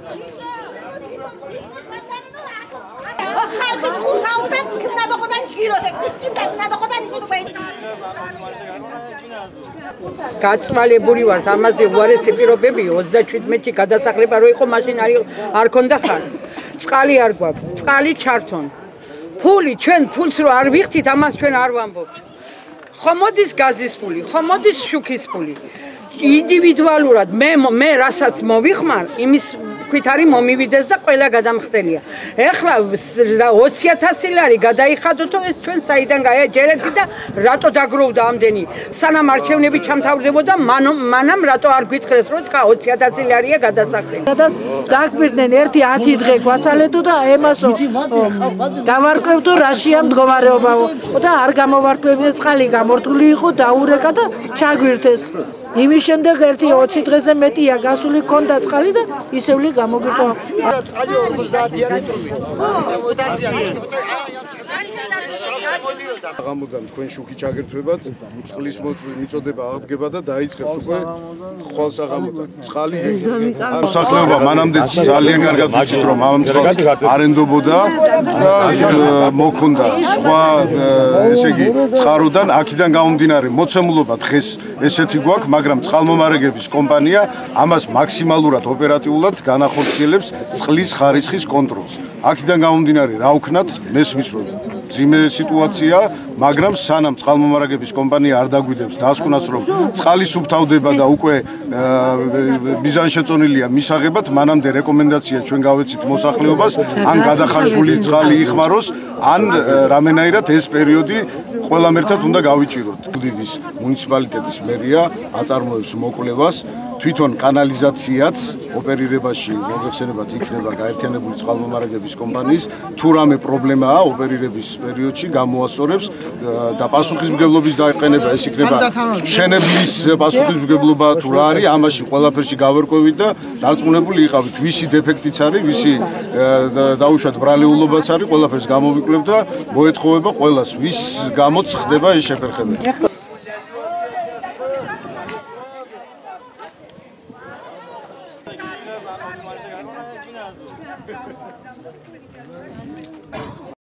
გაწმალებული ვართ ამაზე უარესი პირობები 37-ში გადასახლება რო იყო მაშინ არ ქონდა ხარც. წყალი არ გვაქვს, წყალი ჩართონ. ფული ჩვენ ფულს რო არ ვიხდით ამას ჩვენ არ ვამბობთ. ხომ მოდის გაზის ფული, ხომ მოდის შუქის ფული. ინდივიდუალურად მე რასაც მოვიხმარ, იმის ქვით არის მომივიდეს და ყველა გადამხდელია. ეხლა 20,000 ლარი გადაიხადოთო ეს ჩვენ საიდან გაეჯერებდი და რატო დაგროვდა ამდენი. სანამ არჩევნები ჩამთავრდებოდა, მანამ რატო არ გითხრეს რომ ცხა 20,000 ლარია გადასახდელი. დააკვირდნენ 1-10 დღე გვაცალეთო და ემასო გავარკვევდო რაშია მდგომარეობაო და არ გამოვარკვევდნენ წყალი გამორთული იყო დაურეკა და ჩაგვირთეს. იმის შემდეგ 1-20 დღეზე მეტია გასული ქონდა წყალი და ისევლი გამოგვიყო. წყალი 50-იანი ტრუბით. გამოდან თქვენ შუქი ჩაგერთვებათ, წყლის მიწოდება აღდგება და დაიწყებს უკვე ხვალს აღამოდან. წყალი მოსახლეობა მანამდე ძალიან კარგად ვიცით რომ ამ წყალს არენდობოდა და მოქონდა სხვა ესე იგი წყაროდან აქედან გამომდინარე მოცემულობა დღეს ესეთი გვაქვს, მაგრამ წყალმომარაგების კომპანია ამას მაქსიმალურად ოპერატიულად განახორციელებს წყლის ხარისხის კონტროლს. აქედან გამომდინარე რა ვქნათ, მესმის რომ ძიმე სიტუაცია, მაგრამ სანამ წყალმომარაგების კომპანია არ დაგვიდებს დასკვნას რომ წყალი სუფთავდება და უკვე მიზანშეწონილია მისაღებად, მანამდე რეკომენდაცია ჩვენ გავეცით მოსახლეობას, ან გადახარშული წყალი იხმაროს, ან რამენაირად ეს პერიოდი ყველამ ერთად უნდა გავიჭიროთ. გუდიდის მუნიციპალიტეტის მერია აწარმოებს მოკვლევას, თვითონ კანალიზაციაც ოპერირებაში მოგეხსენებათ იქნება გაერთიანებული წყალმომარაგების კომპანიის, თუ რამე პრობლემაა ოპერირების პერიოდში გამოასწორებს და პასუხისმგებლობის დაყენება ეს იქნება მშენებლის პასუხისმგებლობა თუ რა არის, ამაში ყველაფერში გავერკვევით და დარწმუნებული იყავით, ვისი დეფექტიც არის, ვისი დაუშვათ ბრალეულობაც არის, ყველაფერს გამოვიკლებთ და მოეთხოვება ყველას, ვის გამოც ხდება ეს შეფერხება.